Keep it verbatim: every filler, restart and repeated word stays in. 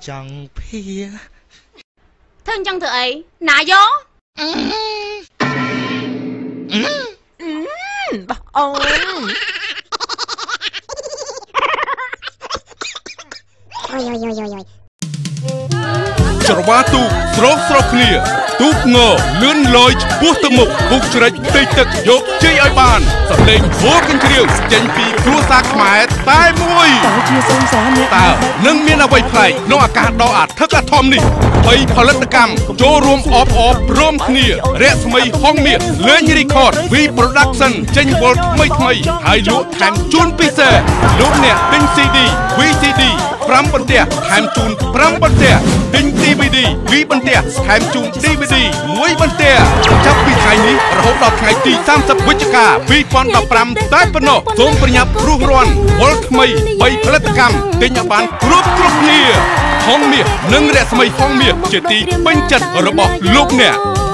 ចង់ភាធ្វើអញ្ចឹងធ្វើអីណាយកបងអូនអូយអូយអូយអូយច្រវាទូកស្រោះស្រោះគ្នាទូកងលឿនលយឆ្ពោះទៅមុខពុកជ្រិចផ្ទៃទឹកយកជ័យឲ្យបានសម្លេងវោកញ្ជ្រៀវចេញពីគ្រួសារខ្មែរតែមួយតើជាសង្សារនេះតើនឹងមានអ្វីប្លែកក្នុងឱកាសដ៏អធិកអធមនេះបីផលិតកម្មចូលរួមអបអបព្រមគ្នារស្មីហងមាសលេងរីខត V Production ចេញវល់ថ្មីថ្មីហើយលក់ថែមជូនពិសេសលោកអ្នកទិញ C D V C D ប្រាំបន្ទះថែមជូនប្រាំបន្ទះទិញ D V D ពីរបន្ទះថែមជូន D V D មួយបន្ទះចាប់ពីថ្ងៃនេះរហូតដល់ថ្ងៃទីសាមសិបវិច្ឆិកាពីរពាន់ដប់ប្រាំតែប៉ុណ្ណោះសូមប្រញាប់ព្រោះរាន់វល់ថ្មីបីផលិតកម្មទិញឲ្យបានគ្រប់គ្រប់គ្នាហងមាសនិងរស្មីហងមាសជាទីពេញចិត្តរបស់លោកអ្នក